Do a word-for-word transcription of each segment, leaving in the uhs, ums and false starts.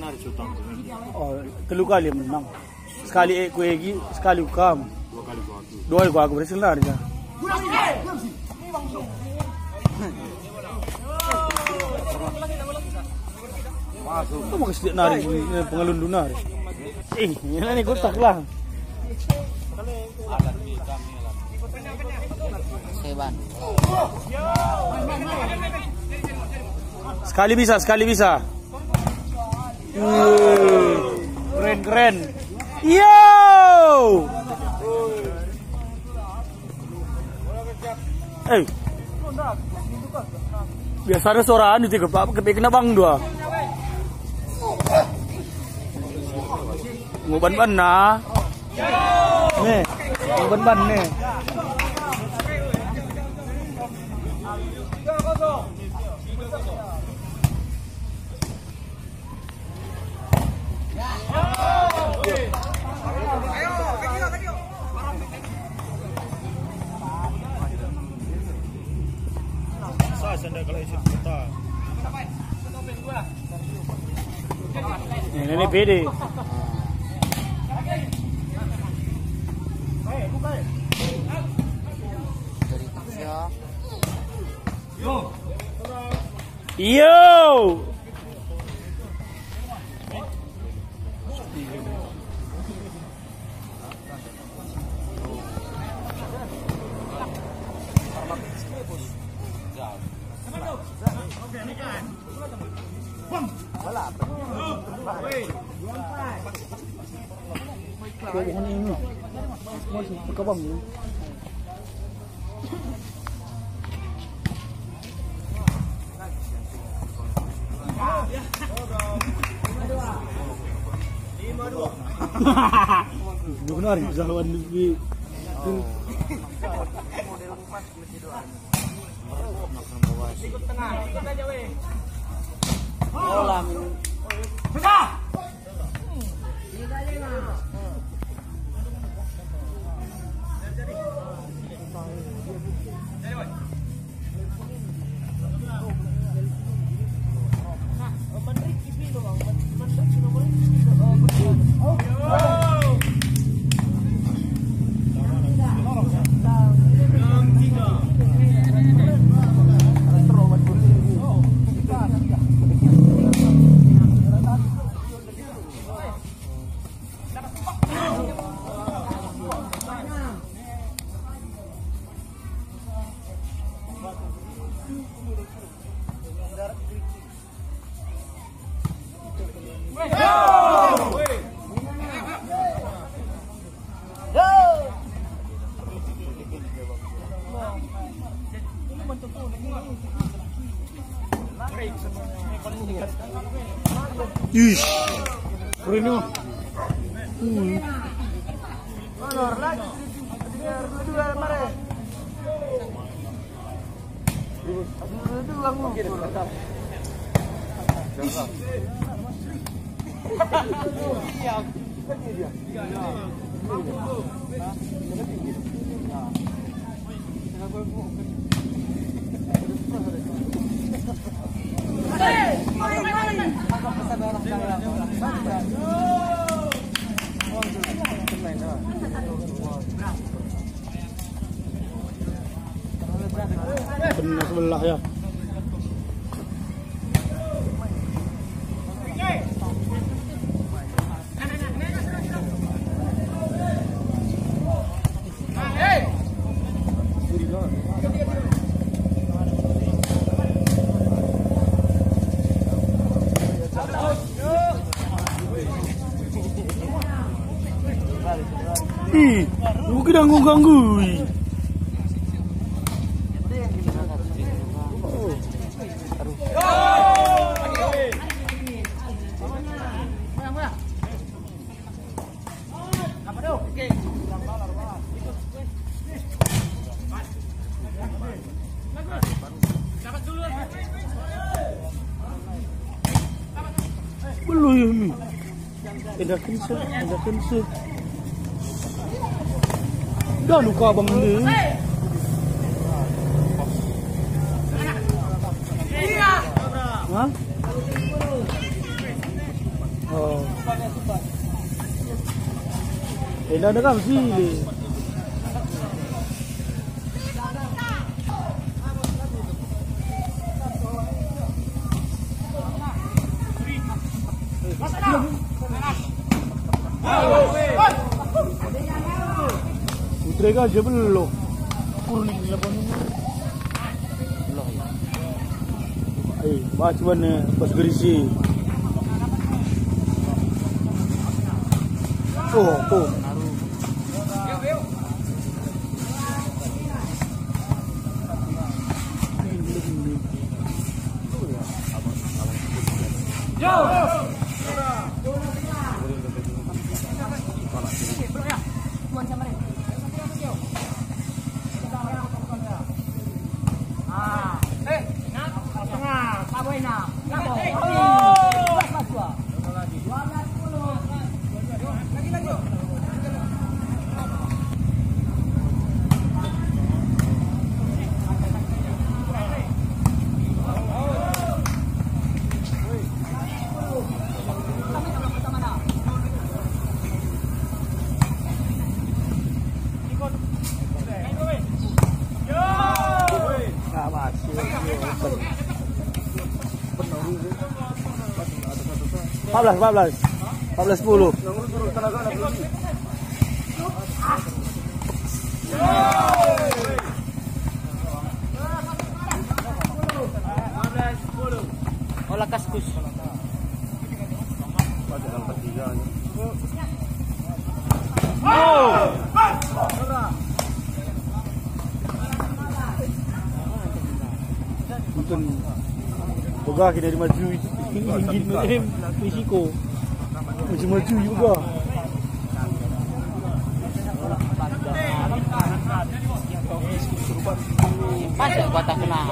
Oh, telu kali menang. Sekali aku Egi, sekali kamu. Dua kali gua aku. Dua kali gua aku berhasil lari ya. Masuk. Kamu kasih dia nari, pengelundu nari. Eh, ini nih kotak lah. Seban. Sekali bisa, sekali bisa. Wih, keren keren. Yo. Eh. Biasa ada suaraan itu kepak kepikna bang dua. Nguban ban na. Nih, nguban ban nih. Ini ini pede. Yo. Bukan ini. Masih berkembang. Benar, jalan di ikut tengah, ikut aja weh. Bola. Pecah. Ish, keren nih. Hmm. Honor lagi, dua mare. Itu uang lu. Benar sebelah ya. Ih, lu ganggu-ganggu. Belum ya mi. Pindah kense, pindah kense. Dah luka abang ni. Ha? Oh. Eh, dah ada mesti. Putra aja belum. Kurning lapan ini. Belum. Eh, macam mana pas gerisi? Oh, tuh. Empat belas, empat belas, empat belas sepuluh. Olah kaskus. Mungkin boga kita dari maju ingin eh risiko maju maju juga. Pasal buat tak kena.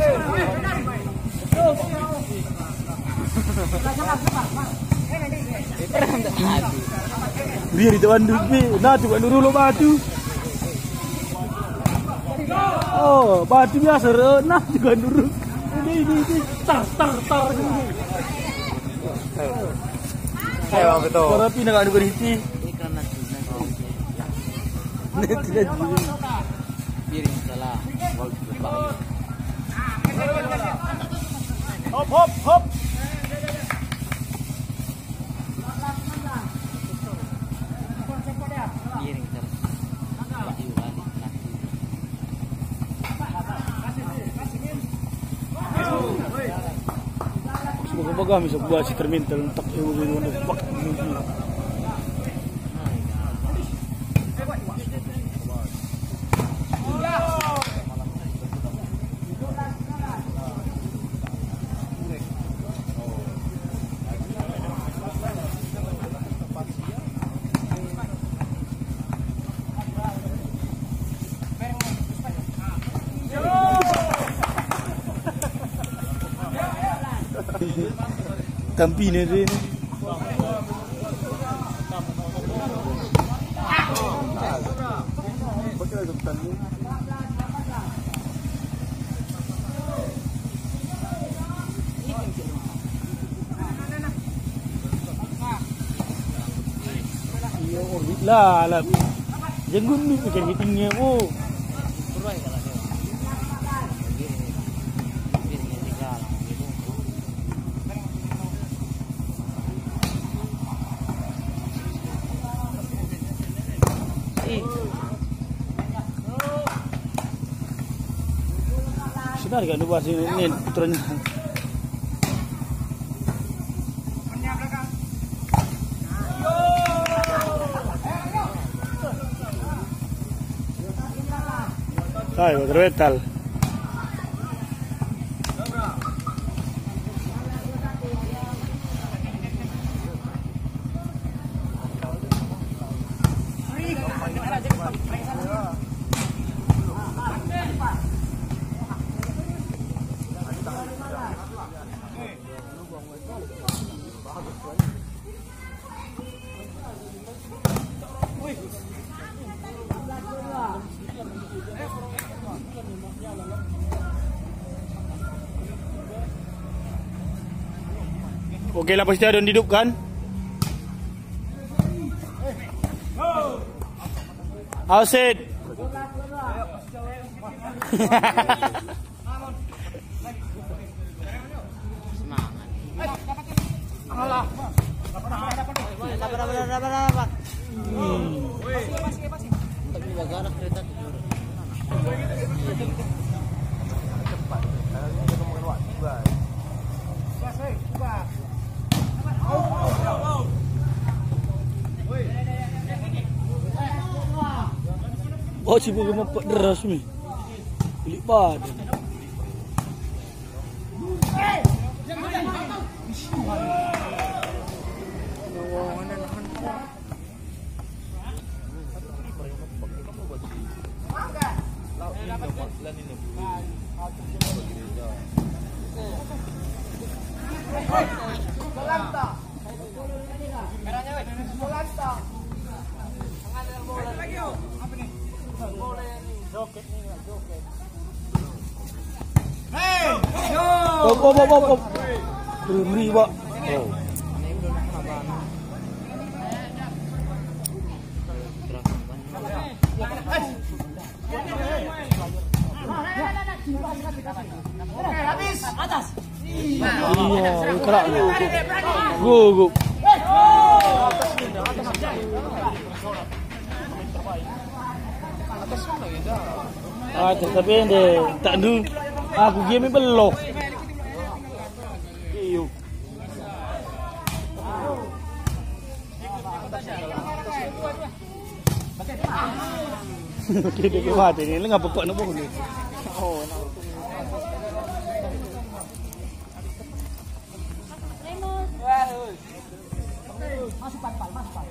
Biar di depan dulu, nah tu kan dulu batu. Oh, batu biasa, nah juga dulu. Ini ini ini tar tar tar dulu. Ayo betul. Para pina kan berhenti. Ikan nasi. Ini tidak dulu. Piring salah. Hop hop hop. Piring terus. Semoga-moga bisa buat si terminal tak ewo ewo nak pak. Tampi ni dia ni. Lah lah. Jangan ni pakai meetingnya oh. Sebenarnya kan dua sini ni putranya. Hai, berbetal. Okey lah, pasti ada yang hidupkan. Outside. Semangat. Alah. Dapat dapat dapat dapat. Tapi bagara kereta tidur. Cepat. Kalau ini ngomongin waktu juga. Gas, hei, buka. Oh, si Boga mapak deras ni. Pelik badan. Op, op, op, op, op. Beri, Pak. Oh. Habis. Atas. Iya, kerak. Go, go. Ah, tapi ende tak du. Aku game ni belok. Iyo. Okey, dia mati ni. Lengah pokok nak pun ni. Oh, nak. Masuk pal-pal, masuk pal.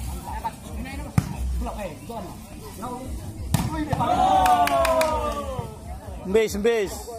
Blok eh, John. No. Base, base.